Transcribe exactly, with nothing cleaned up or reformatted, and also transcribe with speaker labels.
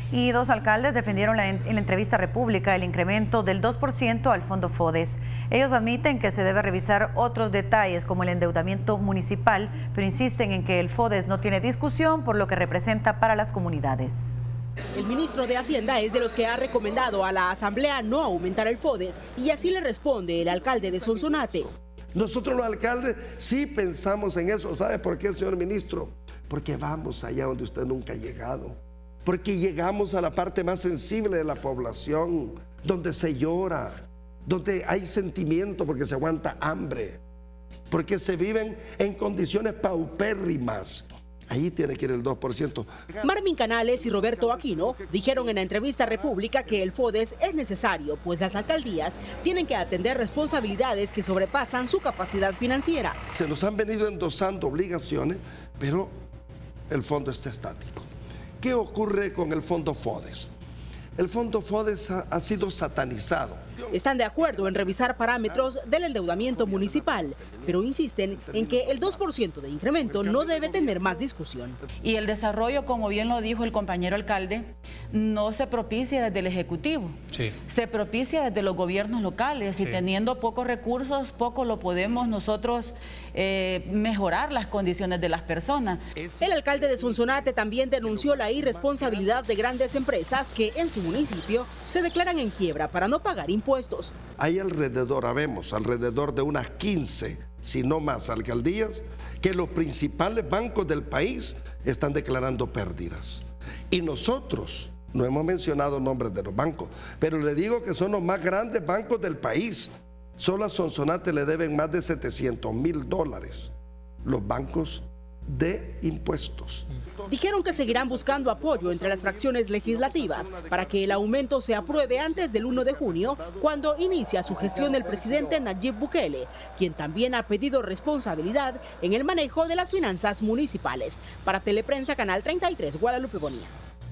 Speaker 1: Y dos alcaldes defendieron la, en la entrevista a República el incremento del dos por ciento al Fondo FODES. Ellos admiten que se debe revisar otros detalles como el endeudamiento municipal, pero insisten en que el FODES no tiene discusión por lo que representa para las comunidades.
Speaker 2: El ministro de Hacienda es de los que ha recomendado a la Asamblea no aumentar el FODES y así le responde el alcalde de Sonsonate.
Speaker 3: Nosotros los alcaldes sí pensamos en eso. ¿Sabe por qué, señor ministro? Porque vamos allá donde usted nunca ha llegado. Porque llegamos a la parte más sensible de la población, donde se llora, donde hay sentimiento porque se aguanta hambre, porque se viven en condiciones paupérrimas. Ahí tiene que ir el dos por ciento.
Speaker 2: Marvin Canales y Roberto Aquino dijeron en la entrevista a República que el FODES es necesario, pues las alcaldías tienen que atender responsabilidades que sobrepasan su capacidad financiera.
Speaker 3: Se nos han venido endosando obligaciones, pero el fondo está estático. ¿Qué ocurre con el Fondo FODES? El Fondo FODES ha, ha sido satanizado.
Speaker 2: Están de acuerdo en revisar parámetros del endeudamiento municipal, pero insisten en que el dos por ciento de incremento no debe tener más discusión.
Speaker 4: Y el desarrollo, como bien lo dijo el compañero alcalde, no se propicia desde el Ejecutivo, sí. Se propicia desde los gobiernos locales, sí. Y teniendo pocos recursos, poco lo podemos nosotros eh, mejorar las condiciones de las personas.
Speaker 2: El alcalde de Sonsonate también denunció la irresponsabilidad de grandes empresas que en su municipio se declaran en quiebra para no pagar impuestos.
Speaker 3: Hay alrededor, habemos alrededor de unas quince, si no más, alcaldías que los principales bancos del país están declarando pérdidas. Y nosotros no hemos mencionado nombres de los bancos, pero le digo que son los más grandes bancos del país. Solo a Sonsonate le deben más de setecientos mil dólares los bancos de impuestos.
Speaker 2: Dijeron que seguirán buscando apoyo entre las fracciones legislativas para que el aumento se apruebe antes del uno de junio, cuando inicia su gestión el presidente Nayib Bukele, quien también ha pedido responsabilidad en el manejo de las finanzas municipales. Para Teleprensa, Canal treinta y tres, Guadalupe Bonilla.